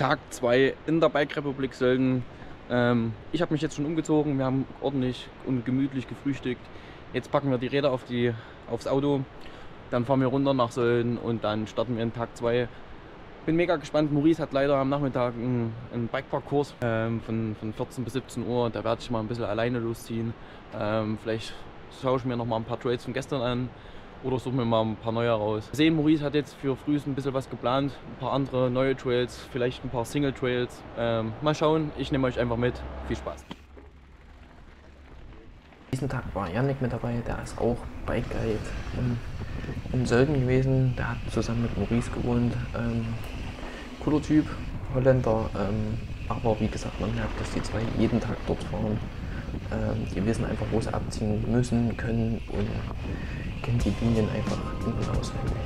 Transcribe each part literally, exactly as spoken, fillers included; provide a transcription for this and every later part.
Tag zwei in der Bike Republik Sölden. Ähm, ich habe mich jetzt schon umgezogen, wir haben ordentlich und gemütlich gefrühstückt. Jetzt packen wir die Räder auf die, aufs Auto, dann fahren wir runter nach Sölden und dann starten wir in Tag zwei. Bin mega gespannt. Maurice hat leider am Nachmittag einen, einen Bikepark-Kurs ähm, von, von vierzehn bis siebzehn Uhr. Da werde ich mal ein bisschen alleine losziehen. Ähm, vielleicht schaue ich mir noch mal ein paar Trails von gestern an oder suche mir mal ein paar neue raus. Wir sehen, Maurice hat jetzt für früh ein bisschen was geplant. Ein paar andere neue Trails, vielleicht ein paar Single-Trails. Ähm, mal schauen, ich nehme euch einfach mit. Viel Spaß. Diesen Tag war Yannick mit dabei, der ist auch Bike Guide in, in Sölden gewesen. Der hat zusammen mit Maurice gewohnt. Ähm, cooler Typ, Holländer, ähm, aber wie gesagt, man merkt, dass die zwei jeden Tag dort fahren. Ähm, die wissen einfach, wo sie abziehen müssen, können und kennen die Linien einfach in- und auswendig.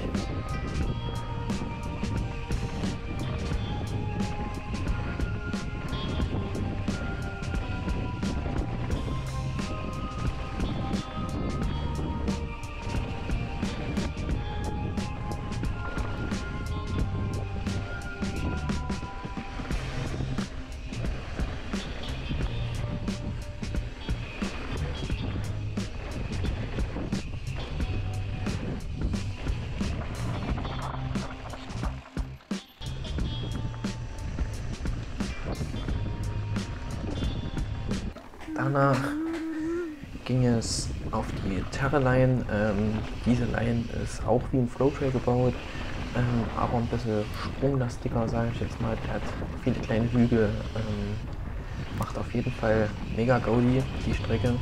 Danach ging es auf die Terraline. Ähm, diese Line ist auch wie ein Flowtrail gebaut, ähm, aber ein bisschen sprunglastiger, sage ich jetzt mal. Die hat viele kleine Hügel, ähm, macht auf jeden Fall mega Gaudi, die Strecke.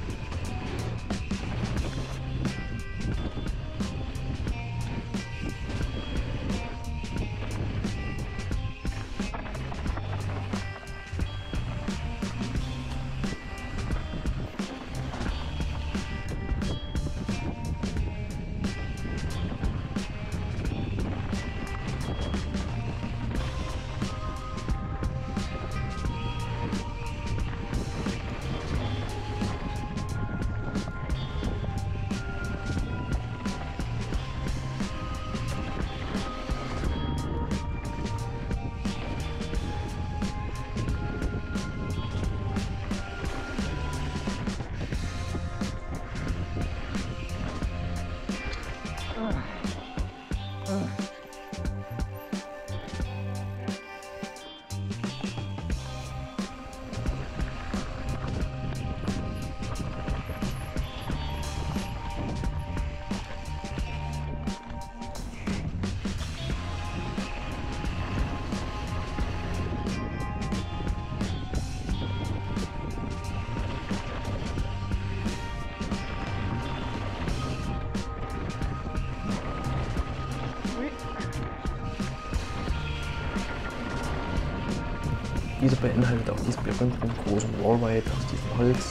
Diese beinhaltet auch diesen berühmten großen Wallride aus diesem Holz.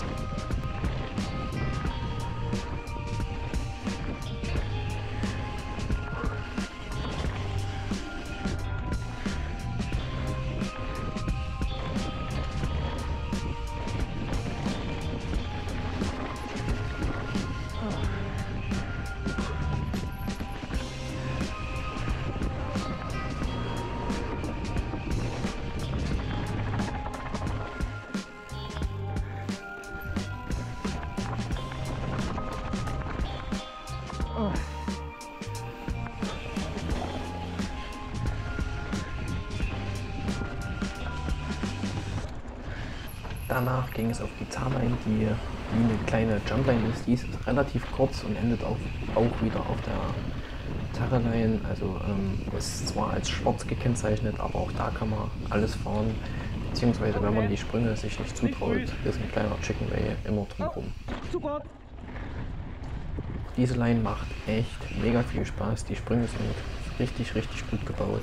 Danach ging es auf die Tarline, die wie eine kleine Jumpline ist. Die ist relativ kurz und endet auch, auch wieder auf der Terraline. Also ähm, ist zwar als schwarz gekennzeichnet, aber auch da kann man alles fahren. Beziehungsweise wenn man die Sprünge sich nicht zutraut, ist ein kleiner Chicken Way immer drumherum. Diese Line macht echt mega viel Spaß. Die Sprünge sind richtig, richtig gut gebaut.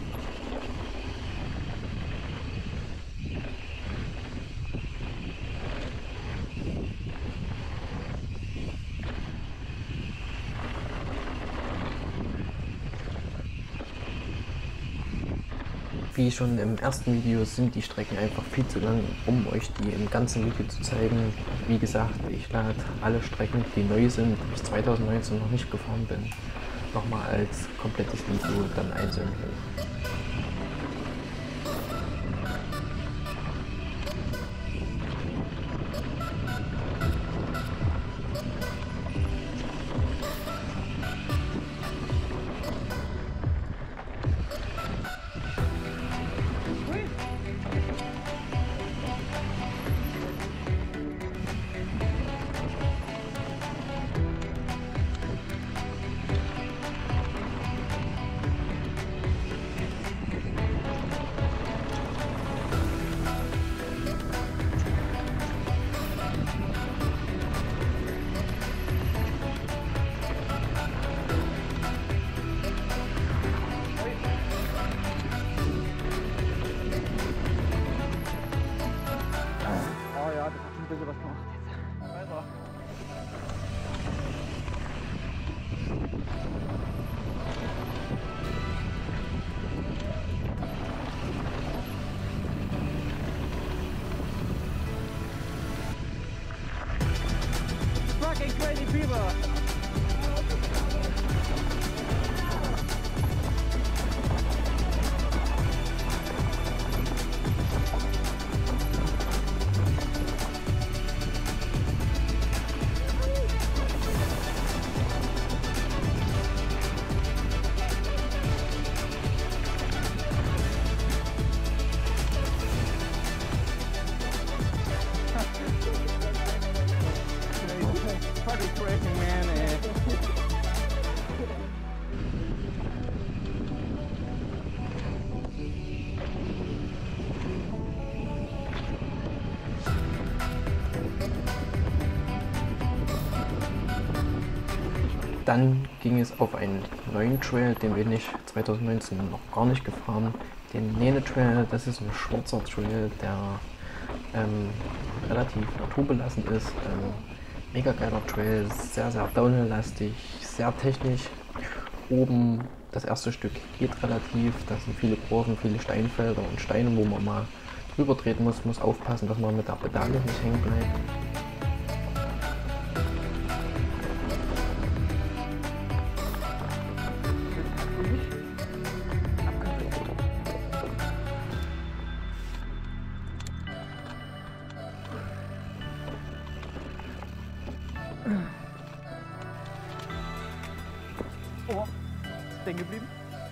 Wie schon im ersten Video sind die Strecken einfach viel zu lang, um euch die im ganzen Video zu zeigen. Wie gesagt, ich lade alle Strecken, die neu sind, die ich zweitausendneunzehn noch nicht gefahren bin, nochmal als komplettes Video dann einzeln hoch. fucking crazy people. Fucking crazy, man. eh. Dann ging es auf einen neuen Trail, den bin ich zwanzig neunzehn noch gar nicht gefahren. Den Nene Trail, das ist ein schwarzer Trail, der ähm, relativ naturbelassen ist. Ähm, mega geiler Trail, sehr, sehr downhill-lastig, sehr technisch. Oben das erste Stück geht relativ, da sind viele Kurven, viele Steinfelder und Steine, wo man mal drüber treten muss, muss aufpassen, dass man mit der Pedale nicht hängen bleibt. Oh, stehen geblieben.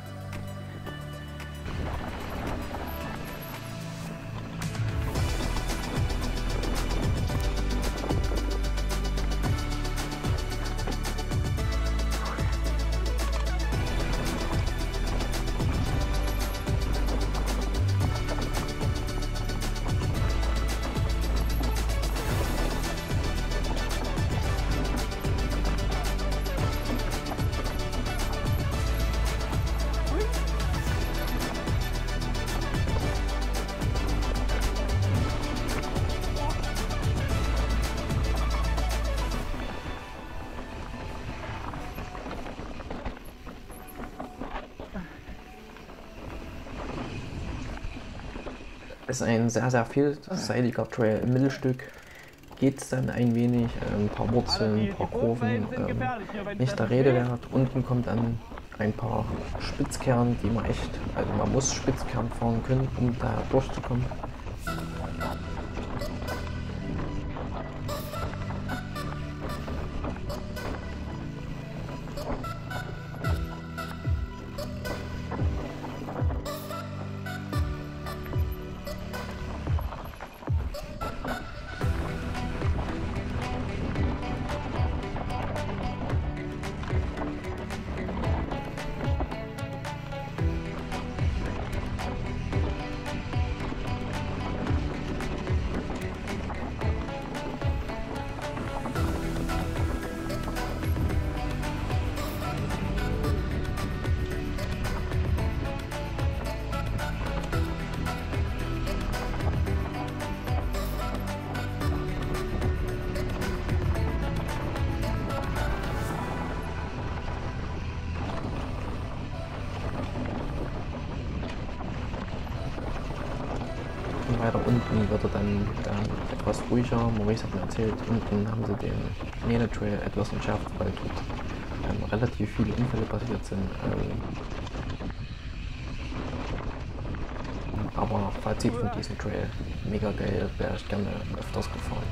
Es ist ein sehr, sehr vielseitiger Trail. Im Mittelstück geht es dann ein wenig, äh, ein paar Wurzeln, ein paar Kurven, ähm, nicht der Rede wert. Unten kommt dann ein paar Spitzkern, die man echt, also man muss Spitzkern fahren können, um da durchzukommen. Weiter unten wird er dann äh, etwas ruhiger. Maurice hat mir erzählt, unten haben sie den Nene Trail etwas entschärft, weil dort ähm, relativ viele Unfälle passiert sind. Ähm, aber Fazit von diesem Trail, mega geil, wäre ich gerne öfters gefahren.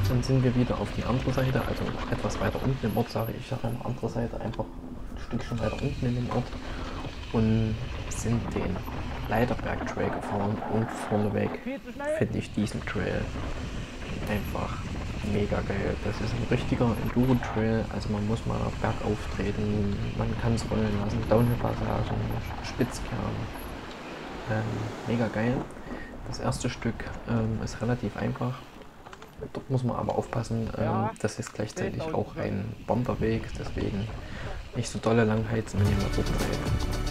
Dann sind wir wieder auf die andere Seite, also etwas weiter unten im Ort, sage ich. Ich sage immer andere Seite, einfach ein Stückchen weiter unten in dem Ort. Und sind den Leiterberg Trail gefahren und vorneweg finde ich diesen Trail einfach mega geil. Das ist ein richtiger Enduro Trail, also man muss mal bergauf treten, man kann es rollen lassen, Downhill-Passagen, Spitzkern, ähm, mega geil. Das erste Stück ähm, ist relativ einfach, dort muss man aber aufpassen, ähm, das ist gleichzeitig auch ein Wanderweg, deswegen nicht so dolle langheizen, wenn ihr mal dort seid.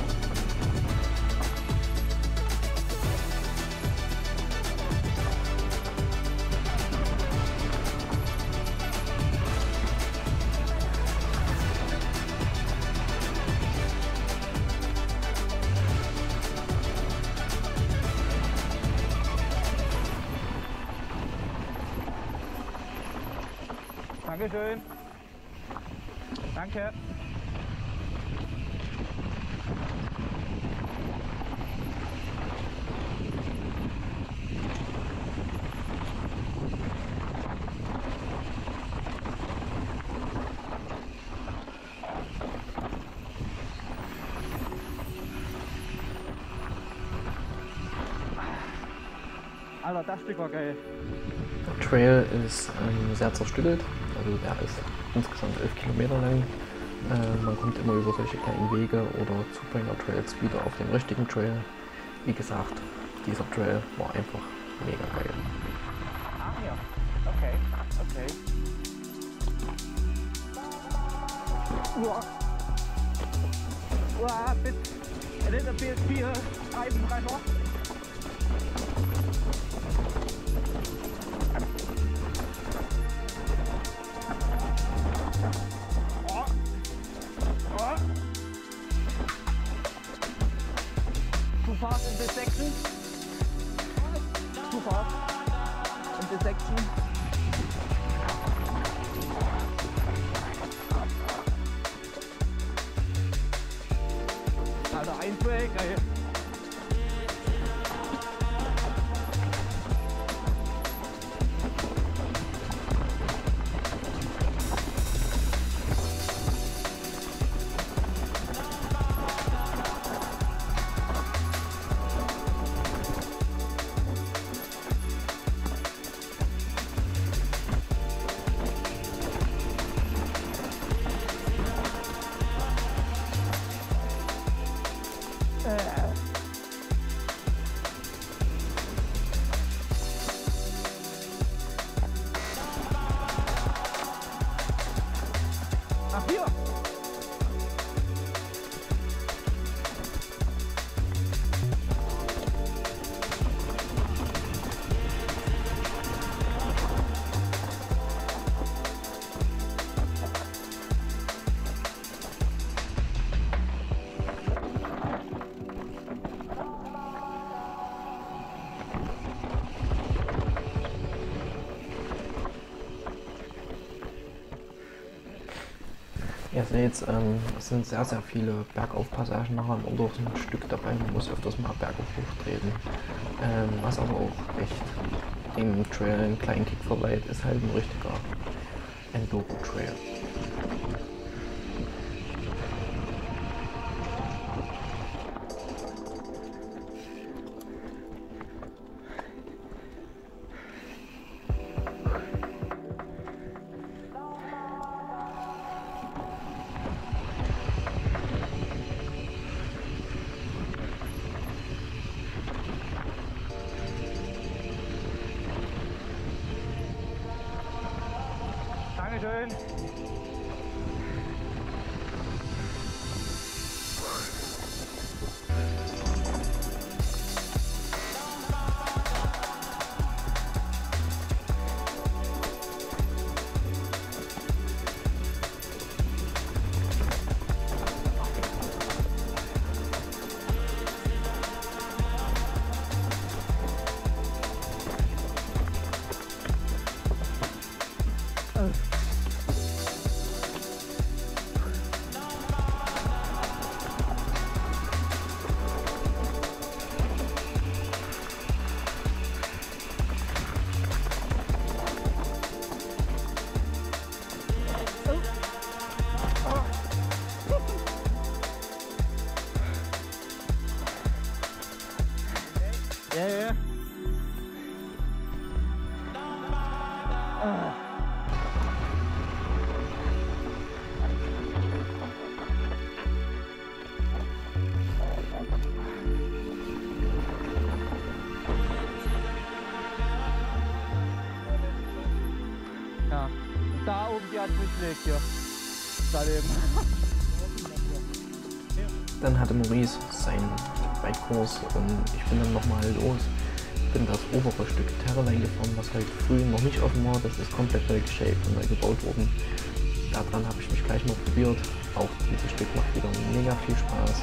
Dankeschön. Danke. Alter, das Stück war geil. Der Trail ist ähm, sehr zerstückelt, also der ist insgesamt elf Kilometer lang. Äh, man kommt immer über solche kleinen Wege oder Zubringer-Trails wieder auf den richtigen Trail. Wie gesagt, dieser Trail war einfach mega geil. Ah ja, okay, okay. Uah. Uah, bit, a little bit here, Reifen rein. Too fast in this section. Too fast in this section. Alter, Einweg, ey. Ach, hier! Ihr seht, ähm, es sind sehr, sehr viele Bergaufpassagen nachher im Ort ein Stück dabei. Man muss öfters mal bergauf hochtreten. Ähm, was aber auch echt dem Trail einen kleinen Kick verleiht, ist halt ein richtiger Enduro-Trail. Dankeschön. hat mich gelegt hier. Daneben. Dann hatte Maurice seinen Bikekurs und ich bin dann nochmal los. Bin das obere Stück Terraline gefahren, was heute früh noch nicht offen war. Das ist komplett neu geshaped und neu gebaut worden. Daran habe ich mich gleich mal probiert. Auch dieses Stück macht wieder mega viel Spaß.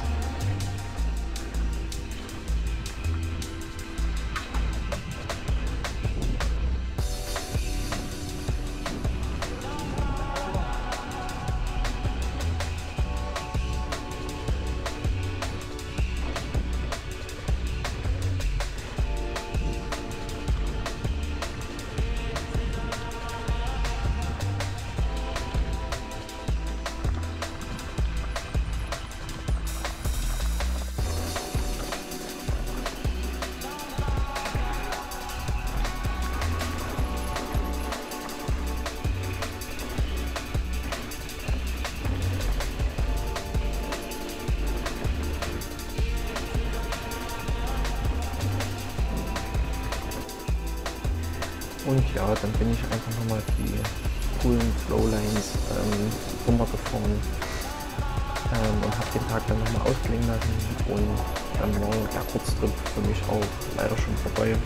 Und ja, dann bin ich einfach nochmal die coolen Flowlines ähm, runtergefahren ähm, und habe den Tag dann nochmal ausklingen lassen und dann war der Kurztrip für mich auch leider schon vorbei.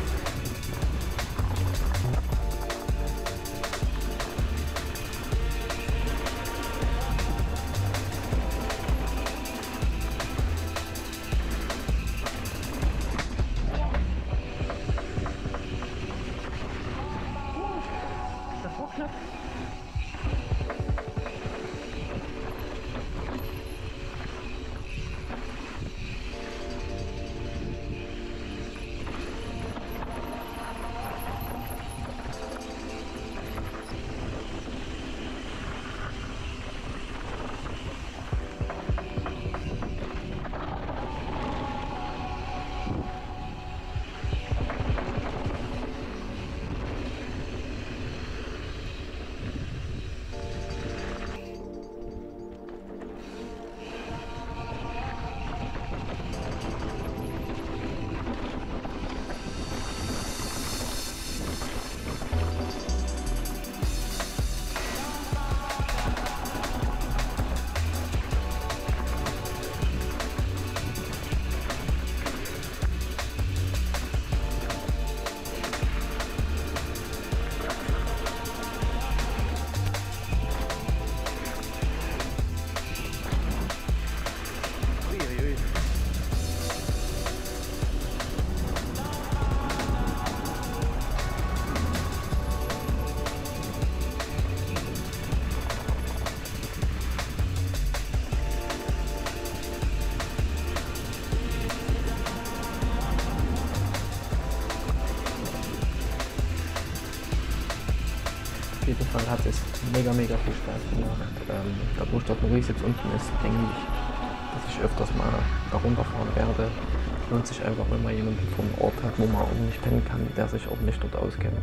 Auf jeden Fall hat es mega, mega viel Spaß gemacht. Ähm, dadurch, dass Maurice jetzt unten ist, denke ich, dass ich öfters mal da runterfahren werde. Lohnt sich einfach, wenn man jemanden vom Ort hat, wo man ordentlich pennen kann, der sich ordentlich dort auskennt.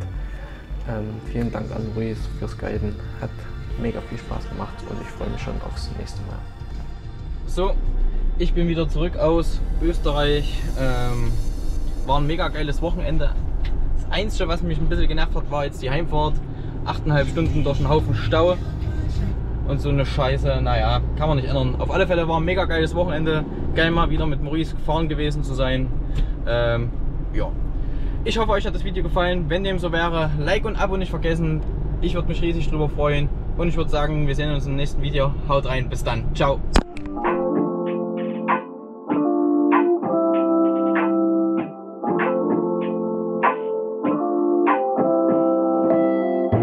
Ähm, vielen Dank an Maurice fürs Guiden. Hat mega viel Spaß gemacht und ich freue mich schon aufs nächste Mal. So, ich bin wieder zurück aus Österreich. Ähm, war ein mega geiles Wochenende. Das Einzige, was mich ein bisschen genervt hat, war jetzt die Heimfahrt. achteinhalb Stunden durch einen Haufen Stau und so eine Scheiße, naja, kann man nicht ändern. Auf alle Fälle war ein mega geiles Wochenende. Geil mal wieder mit Maurice gefahren gewesen zu sein. Ähm, ja. Ich hoffe, euch hat das Video gefallen. Wenn dem so wäre, Like und Abo nicht vergessen. Ich würde mich riesig drüber freuen. Und ich würde sagen, wir sehen uns im nächsten Video. Haut rein, bis dann. Ciao.